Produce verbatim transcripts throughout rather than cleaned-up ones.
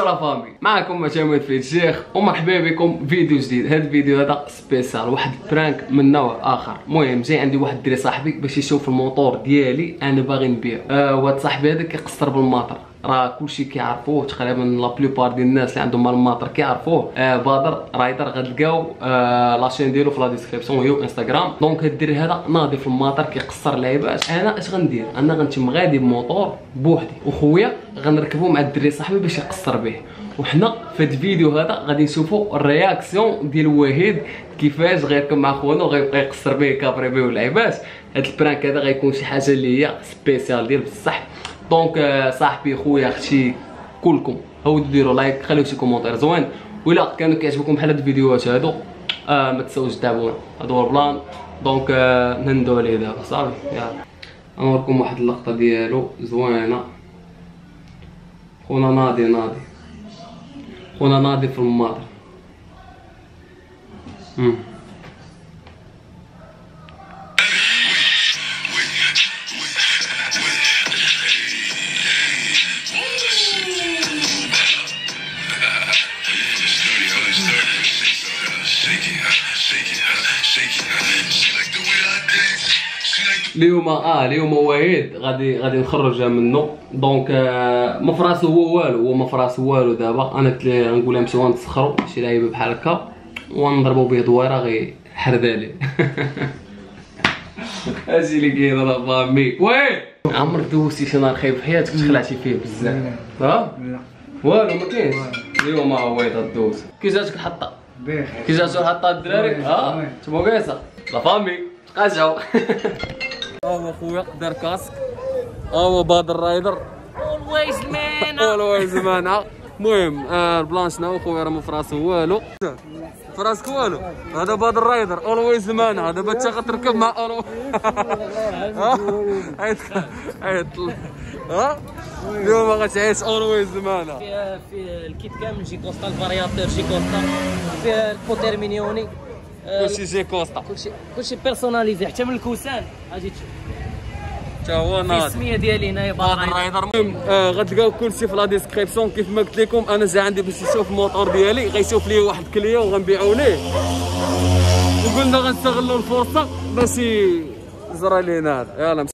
لا فامي، معكم مشامد في الشيخ ومرحبا بكم فيديو جديد. هذا الفيديو هذا سبيسيال، واحد البرانك من نوع اخر. المهم جاي عندي واحد الدري صاحبي باش يشوف الموتور ديالي انا باغي نبيع. آه وهاد صاحبي هذا كيقصر بالماطر، راه كلشي كيعرفوه تقريبا، لا بلوبار ديال الناس اللي عندهم الماطر كيعرفوه. آه بدر رايدر غتلقاو آه لاشين ديالو في لا ديسكريبسيون هي انستغرام. دونك هاد الدري هذا ناضي في الماطر كيقصر لعيبات. انا اش غندير؟ انا غنتم غادي بموتور بوحدي وخويا غنركبو مع الدري صاحبي باش يقصر به. وحنا في هاد الفيديو هذا غادي نشوفوا الرياكسيون ديال وحيد كيفاش غيركب مع خونا وغيبقى يقصر به يكابري به واللعيبات. هاد البرانك هذا غيكون شي حاجه اللي هي سبيسيال ديال بصح. دونك صاحبي خويا اختي كلكم هاودوا ديروا لايك، خليو شي كومونتير زوين، وإلا كانوا كيعجبكم بحال هاد الفيديوهات هادو آه ما تنساوش تتابعونا. هذا هو البلان. دونك آه نندو عليه دابا صافي. يلا نوريكم واحد اللقطه ديالو زوينه. خونا ناضي ناضي خونا ناضي في الماطر. امم اليوم اه اليوم وحيد غادي غادي نخرج منه. دونك آه ما فراسو هو والو، هو ما فراسو والو. دابا انا قلت ليه غنقول لها نمشيو نتسخروا شي لعيبه بحال هكا ونضربوا به دويره غي حردالي. هادشي اللي كاين انا فامي. وي عمرك دوزتي شي نهار خايب في حياتك تخلعتي فيه بزاف؟ ها لا والو ما كاينش. اليوم ها هو غدوز. كي جاتك الحطه؟ بخير. كي جاتو الحطه الدراري؟ ها تما كايسه لا فامي تقاشعوا. ها هو خويا دار كاسك، ها هو بدر رايدر اولويز مان اولويز مان. المهم آه البلان شنو خويا راه ما فراسو والو. فراسك والو. هذا بدر رايدر اولويز مان. هذا دابا انت غتركب مع اولو. ها عيط عيط ها اليوم غتعيش اولويز مان. فيه فيه الكيت كامل، جي كوستا الفارياتور جي كوستا، فيه البوتير مينيوني، كلشي جي كوستا، كلشي كلشي بيرسوناليزي حتى من الكوسان اجي تشوف. حتى هو ناضي السميه ديالي هنايا بدر رايدر. المهم آه غتلقاو كلشي في لا ديسكريبسيون. كيف ما قلت لكم انا جا عندي باش يشوف الموتور ديالي، غيشوف ليه واحد كليه وغنبيعو ليه، وقلنا غنستغلوا الفرصه باش يزرى لينا هذا. يلا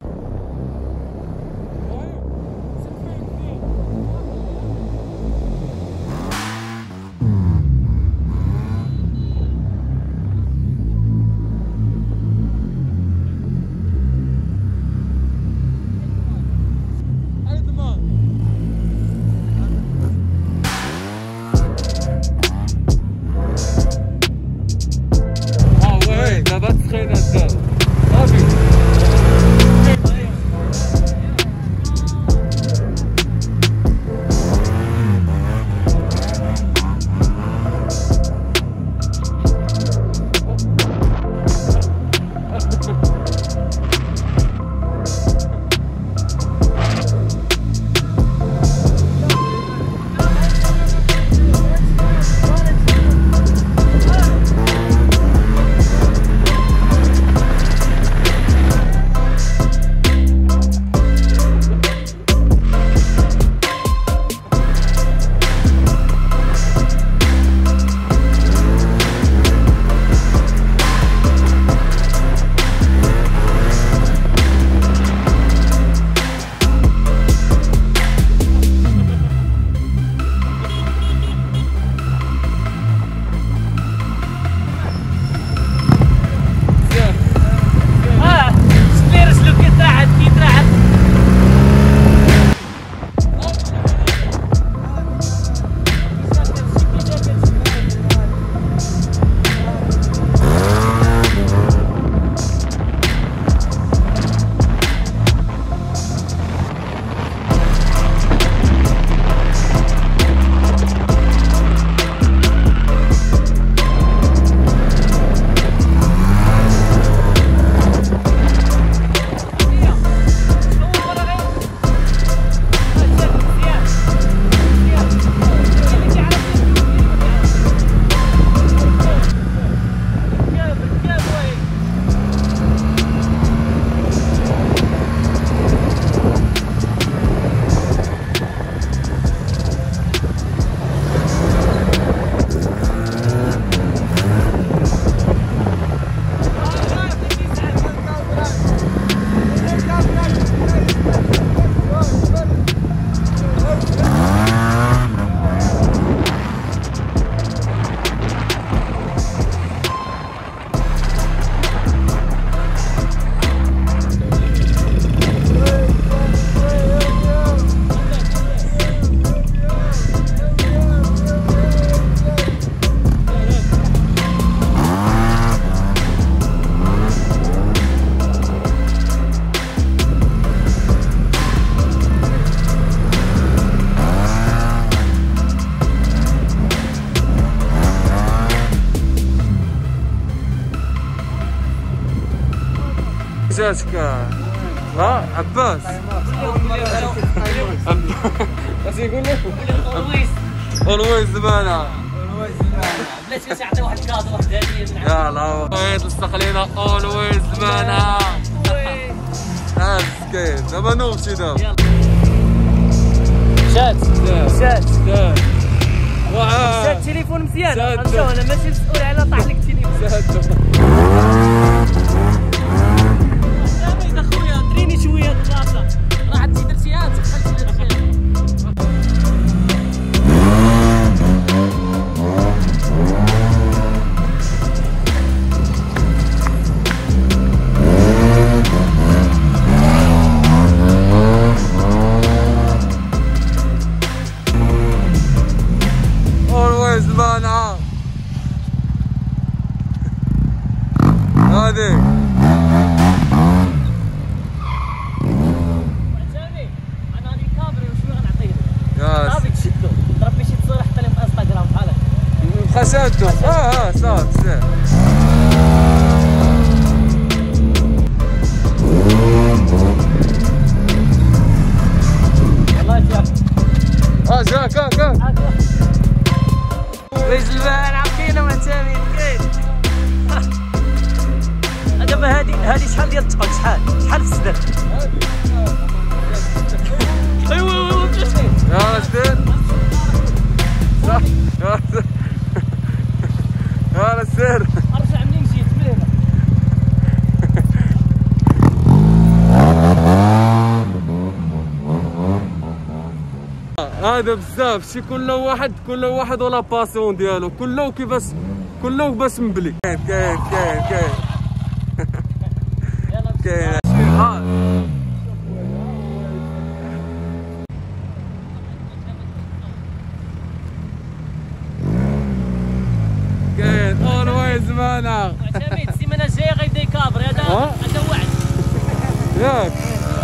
جاتك ها عباس اش يقول لك اولويز اولويز زمانه بلاتي تعطي واحد كادو واحد هديه يلا بغيت لصق لينا اولويز زمانه ها مسكين دابا نوبتي دابا شات شات شاد واه شات التليفون مزيان شاد. غنشوف انا ماشي مسؤول على طاح لك التليفون شاد سامي اخويا دريني شويه البلاصه راه عاد درتيها تقبلتي درتيها اولويز زمانه هذه سامي انا غادي كابري وشويه غنعطيه يا صافي تشدو ضرب شي تصويره حتى لهم في انستغرام بحال هكا خسدته اه اه صافي سير والله يا اه جا كا كا ويز البان عطينا معتمد كاين دابا هادي هادي شحال ديال الثقل شحال شحال في الصدر ايوا ايوا مشيتي يا سير يا سير ارجع منين جيت من هنا هذا بزاف شي كل واحد كل واحد ولا باسيون ديالو كله كيفاش كله باش مبلي كاين كاين كاين كاين يلا كاين شحال كاين اولويز زمانه معتمد السيمانه الجايه غيبدا يكابري هذا ها؟ هذا وعد ياك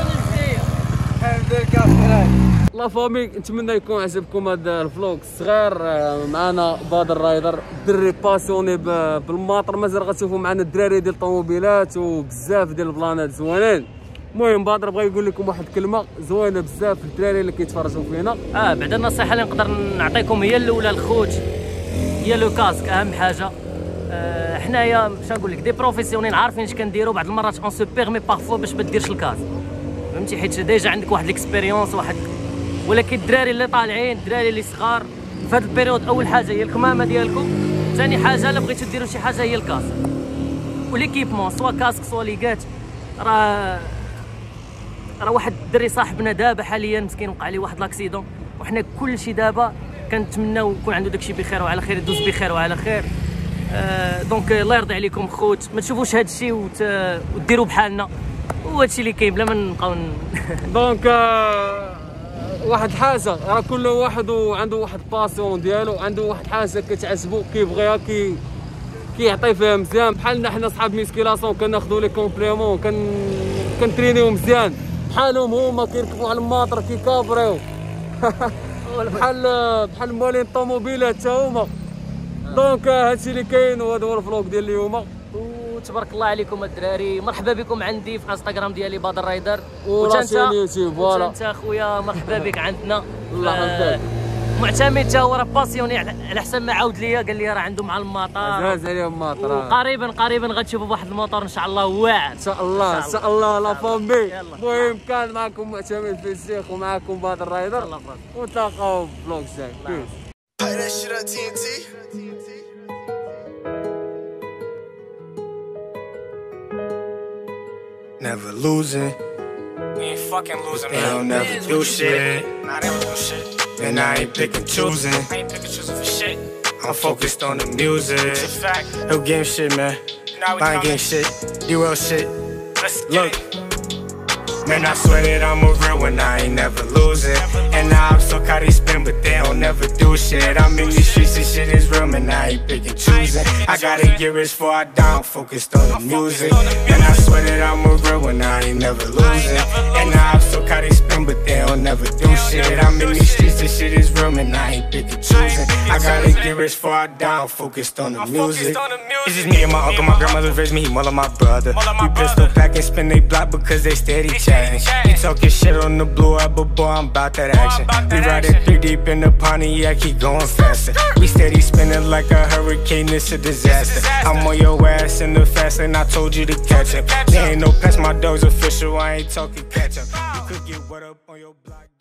السيمانه الجايه لا فامي نتمنى يكون عجبكم هذا الفلوق الصغير معنا بادر رايدر دري باسيوني بالماطر مازال غتشوفوا معنا الدراري ديال الطوموبيلات وبزاف ديال البلانات زوينين. المهم بادر بغا يقول لكم واحد الكلمه زوينه بزاف الدراري اللي كيتفرجوا فينا. اه بعد النصيحه اللي نقدر نعطيكم هي الاولى الخوت هي لو كاسك اهم حاجه. آه حنايا باش نقول لك دي بروفيسيونيل عارفين اش كنديروا بعض المرات اون سو بيرمي بارفوا باش ما ديرش الكاس فهمتي حيت ديجا عندك واحد ليكسبيريونس واحد ولكن الدراري اللي طالعين الدراري اللي صغار في هذا البيريود اول حاجه هي الكمامه ديالكم ثاني حاجه الا بغيتو ديروا شي حاجه هي الكاس وليكيبمون سوا كاسك سوا ليغات راه راه واحد الدري صاحبنا دابا حاليا مسكين وقع عليه واحد لاكسيدون وحنا كلشي دابا كنتمناو يكون عنده داكشي بخير وعلى خير يدوز بخير وعلى خير. آه دونك الله يرضي عليكم خوت ما تشوفوش هذا الشيء وت... وديروا بحالنا وهذا الشيء اللي كاين بلا ما نبقاو دونك آه واحد حاجه راه كل واحد عنده واحد باسيون ديالو عنده واحد حاجه كتعجبو كيبغيها كي كيعطي فيها مزيان بحالنا حنا صحاب ميسكيلاسيون كناخذوا لي كومبليمون كن كنترينيو مزيان بحالهم هما كيركبوا على الماطر كيكابريو بحال بحال موالين الطوموبيلات حتى هما. دونك هادشي اللي كاين وهذا هو الفلوق ديال اليوم. وتبارك الله عليكم الدراري مرحبا بكم عندي في انستغرام ديالي بادر رايدر وراسي اليوتيوب فوالا انت اخويا مرحبا بك عندنا. الله يحفظك. معتمد حتى هو راه باسيوني على حسب ما عاود ليا قال لي راه عنده مع المطار جاز عليهم الماطر وقريبا قريبا غتشوفوا بواحد الموتور ان شاء الله واعر ان شاء الله ان شاء الله لا فامي. يلا. المهم كان معكم معتمد في الشيخ ومعكم بادر رايدر الله يفرحك. ونتلاقاو في فلوق جاي. Never losing. We ain't fucking losing. They don't never do shit. Nah, they don't do shit. And I ain't picking choosing. I ain't picking choosing for shit. I'm focused on the music. It's a fact. No game shit, man. I ain't game shit. You real shit. Let's look. Man, I swear that I'm a real one, I ain't never losing. And now I'm so caught they spin, but they don't never do shit. I'm in these streets, this shit is real, man, I ain't picking choosing. I gotta get rich before I die, I'm focused on the music. And I swear that I'm a real one, I ain't never losing. And now I'm so caught they spin, but they don't never do shit. I'm in these streets, this shit is real, man, I ain't picking choosing. I gotta get rich before I die, I'm focused on the music. It's just me and my uncle, my grandmother raised me, he more like my brother. We pistol back and spin. and they block because they steady chatting. You talking shit on the blue app, but boy, I'm about that action. We riding three deep in the Pontiac, keep going faster. We steady spinning like a hurricane, it's a disaster. I'm on your ass in the fast lane, I told you to catch up. There ain't no past, my dog's official, I ain't talking catch up. You could get wet up on your block.